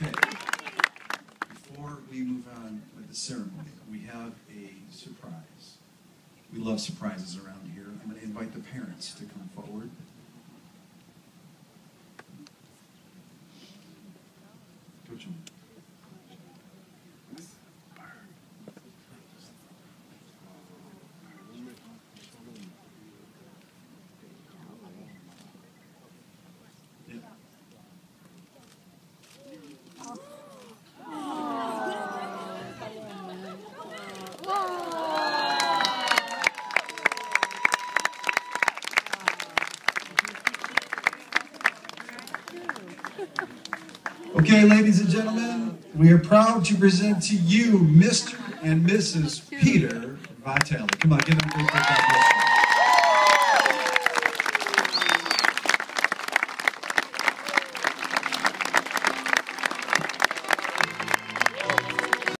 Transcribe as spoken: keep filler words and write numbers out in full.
Okay. Before we move on with the ceremony, we have a surprise. We love surprises around here. I'm going to invite the parents to come forward. Coach them. Okay, ladies and gentlemen, we are proud to present to you Mister and Missus Peter Vitale. Come on, give them a great big applause.